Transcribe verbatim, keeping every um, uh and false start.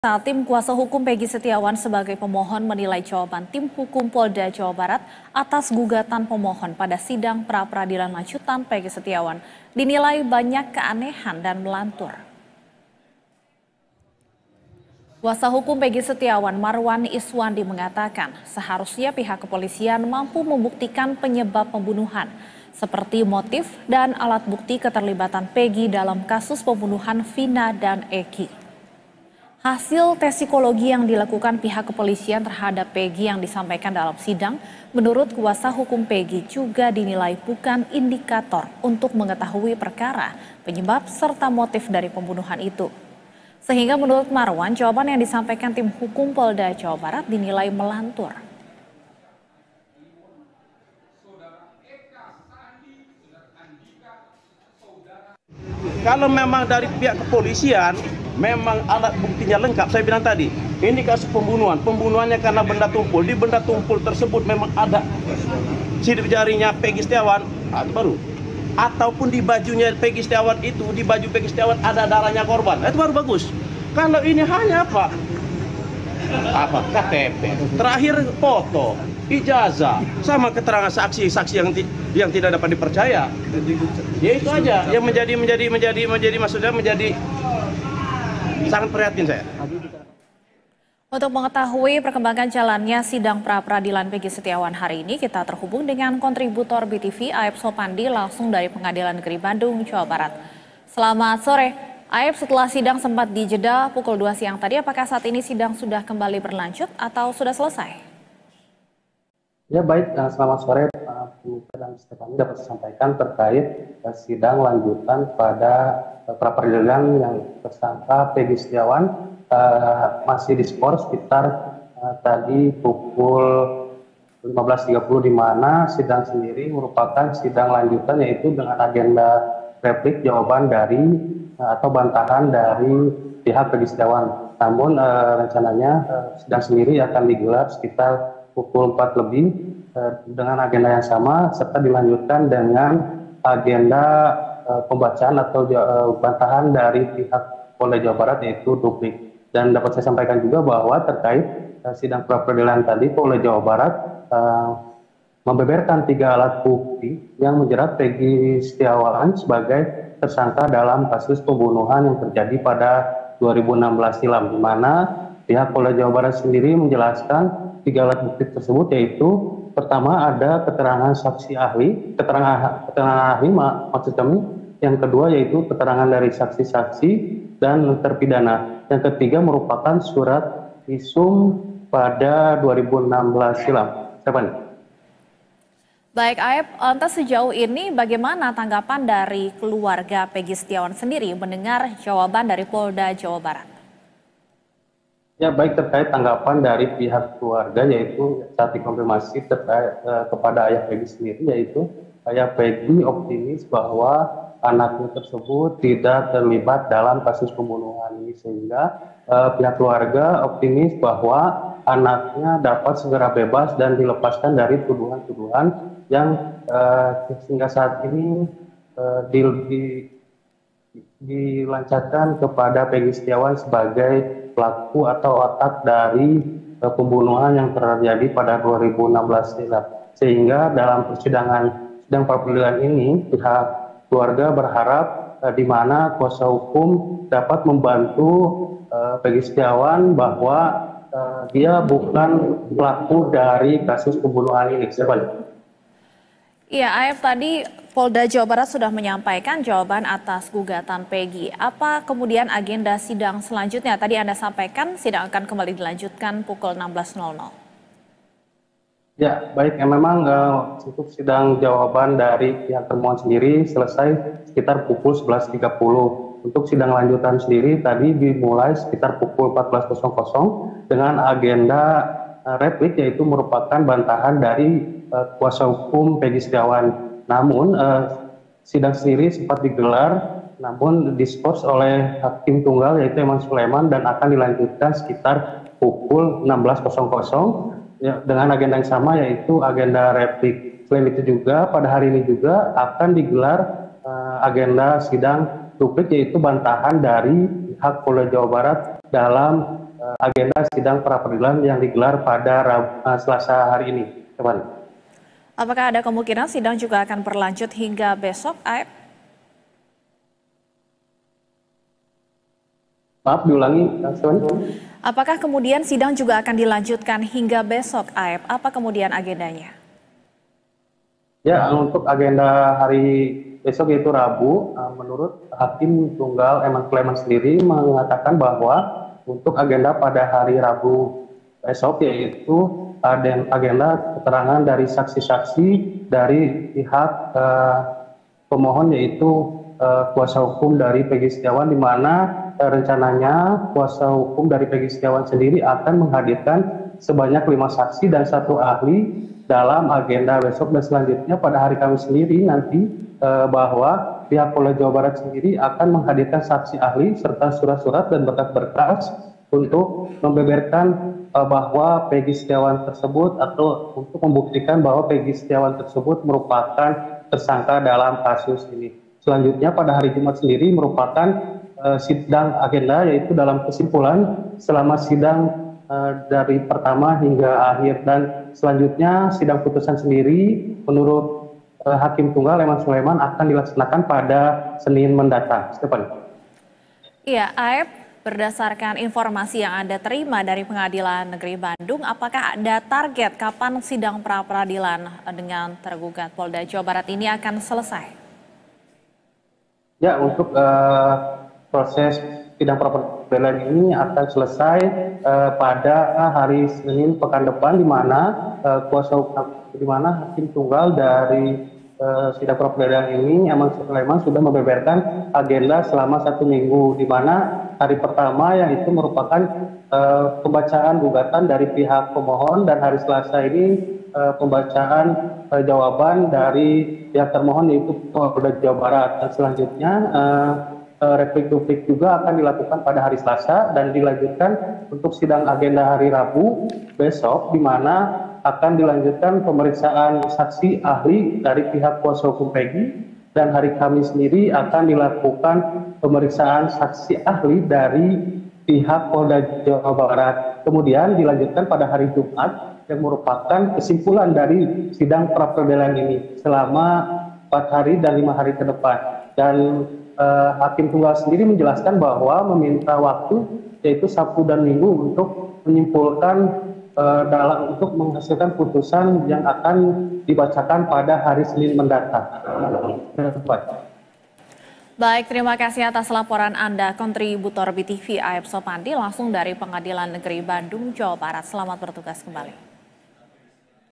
Saat tim kuasa hukum Peggy Setiawan sebagai pemohon menilai jawaban tim hukum Polda Jawa Barat atas gugatan pemohon pada sidang pra-peradilan lanjutan Peggy Setiawan dinilai banyak keanehan dan melantur. Kuasa hukum Peggy Setiawan Marwan Iswandi mengatakan seharusnya pihak kepolisian mampu membuktikan penyebab pembunuhan seperti motif dan alat bukti keterlibatan Peggy dalam kasus pembunuhan Vina dan Eki. Hasil tes psikologi yang dilakukan pihak kepolisian terhadap Peggy yang disampaikan dalam sidang, menurut kuasa hukum Peggy juga dinilai bukan indikator untuk mengetahui perkara, penyebab serta motif dari pembunuhan itu. Sehingga menurut Marwan, jawaban yang disampaikan tim hukum Polda Jawa Barat dinilai melantur. Kalau memang dari pihak kepolisian, memang alat buktinya lengkap, saya bilang tadi, ini kasus pembunuhan, pembunuhannya karena benda tumpul, di benda tumpul tersebut memang ada sidik jarinya Peggy Setiawan, itu baru. Ataupun di bajunya Peggy Setiawan itu, di baju Peggy Setiawan ada darahnya korban, itu baru bagus. Kalau ini hanya apa? Apa? K T P, terakhir foto, ijazah, sama keterangan saksi-saksi yang yang tidak dapat dipercaya. Ya itu aja yang menjadi menjadi menjadi menjadi maksudnya menjadi sangat prihatin saya. Untuk mengetahui perkembangan jalannya sidang pra-peradilan Peggy Setiawan hari ini, kita terhubung dengan kontributor B T V Aib Sopandi langsung dari Pengadilan Negeri Bandung, Jawa Barat. Selamat sore, Aib. Setelah sidang sempat dijeda pukul dua siang tadi, apakah saat ini sidang sudah kembali berlanjut atau sudah selesai? Ya baik, selamat sore Pak dan Stefani, dapat saya sampaikan terkait sidang lanjutan pada pra-peradilan yang tersangka Peggy Setiawan uh, masih diskors sekitar uh, tadi pukul lima belas tiga puluh, di mana sidang sendiri merupakan sidang lanjutan yaitu dengan agenda replik jawaban dari uh, atau bantahan dari pihak Peggy Setiawan. Namun uh, rencananya uh, sidang sendiri akan digelar sekitar pukul empat lebih uh, dengan agenda yang sama serta dilanjutkan dengan agenda uh, pembacaan atau uh, bantahan dari pihak Polda Jawa Barat yaitu duplik. Dan dapat saya sampaikan juga bahwa terkait uh, sidang pra-peradilan tadi, Polda Jawa Barat uh, membeberkan tiga alat bukti yang menjerat Peggy Setiawan sebagai tersangka dalam kasus pembunuhan yang terjadi pada dua ribu enam belas silam, di mana pihak Polda Jawa Barat sendiri menjelaskan tiga alat bukti tersebut, yaitu pertama ada keterangan saksi ahli, keterangan, keterangan ahli mak, maksud kami, yang kedua yaitu keterangan dari saksi-saksi dan terpidana, yang ketiga merupakan surat visum pada dua ribu enam belas silam. Siapa? Baik Aib, lantas sejauh ini bagaimana tanggapan dari keluarga Peggy Setiawan sendiri mendengar jawaban dari Polda Jawa Barat? Ya baik, terkait tanggapan dari pihak keluarga yaitu saat dikonfirmasi terkait eh, kepada ayah Peggy sendiri, yaitu ayah Peggy optimis bahwa anaknya tersebut tidak terlibat dalam kasus pembunuhan ini, sehingga eh, pihak keluarga optimis bahwa anaknya dapat segera bebas dan dilepaskan dari tuduhan-tuduhan yang eh, sehingga saat ini eh, di, di, dilancarkan kepada Peggy Setiawan sebagai pelaku atau otak dari uh, pembunuhan yang terjadi pada dua ribu enam belas silam. Sehingga dalam persidangan sidang pra-peradilan ini pihak keluarga berharap uh, di mana kuasa hukum dapat membantu uh, Peggy Setiawan bahwa uh, dia bukan pelaku dari kasus pembunuhan ini. Siapa? Iya, Aib, tadi Polda Jawa Barat sudah menyampaikan jawaban atas gugatan Peggy. Apa kemudian agenda sidang selanjutnya? Tadi Anda sampaikan sidang akan kembali dilanjutkan pukul enam belas. Ya, baik. Ya, memang uh, untuk sidang jawaban dari pihak termohon sendiri selesai sekitar pukul sebelas tiga puluh. Untuk sidang lanjutan sendiri tadi dimulai sekitar pukul empat belas dengan agenda uh, replik, yaitu merupakan bantahan dari uh, kuasa hukum Peggy Setiawan. Namun uh, sidang sendiri sempat digelar, namun diskors oleh hakim tunggal yaitu Eman Sulaiman, dan akan dilanjutkan sekitar pukul enam belas ya, dengan agenda yang sama yaitu agenda replik. Selain itu juga pada hari ini juga akan digelar uh, agenda sidang duplik, yaitu bantahan dari pihak Polda Jawa Barat dalam uh, agenda sidang pra peradilan yang digelar pada Rabu, uh, Selasa hari ini. Teman. Apakah ada kemungkinan sidang juga akan berlanjut hingga besok, Aep? Maaf, diulangi, teman. Apakah kemudian sidang juga akan dilanjutkan hingga besok, Aep? Apa kemudian agendanya? Ya, untuk agenda hari besok yaitu Rabu, menurut Hakim Tunggal Eman Sulaiman sendiri mengatakan bahwa untuk agenda pada hari Rabu besok yaitu ada agenda keterangan dari saksi-saksi dari pihak eh, pemohon yaitu eh, kuasa hukum dari Peggy Setiawan, di mana eh, rencananya kuasa hukum dari Peggy Setiawan sendiri akan menghadirkan sebanyak lima saksi dan satu ahli dalam agenda besok, dan selanjutnya pada hari Kamis sendiri nanti eh, bahwa pihak Polda Jawa Barat sendiri akan menghadirkan saksi ahli serta surat-surat dan berkas-berkas untuk membeberkan uh, bahwa Peggy Setiawan tersebut atau untuk membuktikan bahwa Peggy Setiawan tersebut merupakan tersangka dalam kasus ini. Selanjutnya pada hari Jumat sendiri merupakan uh, sidang agenda, yaitu dalam kesimpulan selama sidang uh, dari pertama hingga akhir, dan selanjutnya sidang putusan sendiri menurut uh, Hakim Tunggal Eman Sulaiman akan dilaksanakan pada Senin mendatang. Stefan. Iya, Aep. Berdasarkan informasi yang Anda terima dari Pengadilan Negeri Bandung, apakah ada target kapan sidang pra-peradilan dengan tergugat Polda Jawa Barat ini akan selesai? Ya, untuk uh, proses sidang pra-peradilan ini akan selesai uh, pada hari Senin pekan depan, di mana uh, kuasa hukum, di mana Hakim Tunggal dari Uh, sidang pra-peradilan ini Eman Sulaiman sudah membeberkan agenda selama satu minggu, di mana hari pertama yang itu merupakan uh, pembacaan gugatan dari pihak pemohon, dan hari Selasa ini uh, pembacaan uh, jawaban dari pihak termohon yaitu Polda Jawa Barat, dan selanjutnya uh, uh, replik-duplik juga akan dilakukan pada hari Selasa dan dilanjutkan untuk sidang agenda hari Rabu besok, di mana akan dilanjutkan pemeriksaan saksi ahli dari pihak kuasa hukum Peggy, dan hari Kamis sendiri akan dilakukan pemeriksaan saksi ahli dari pihak Polda Jawa Barat. Kemudian dilanjutkan pada hari Jumat yang merupakan kesimpulan dari sidang pra-peradilan ini selama empat hari dan lima hari ke depan. Dan eh, Hakim Tunggal sendiri menjelaskan bahwa meminta waktu yaitu Sabtu dan Minggu untuk menyimpulkan Uh, dalam untuk menghasilkan putusan yang akan dibacakan pada hari Senin mendatang. Baik, terima kasih atas laporan Anda, kontributor B T V Aep Sopandi langsung dari Pengadilan Negeri Bandung, Jawa Barat. Selamat bertugas kembali.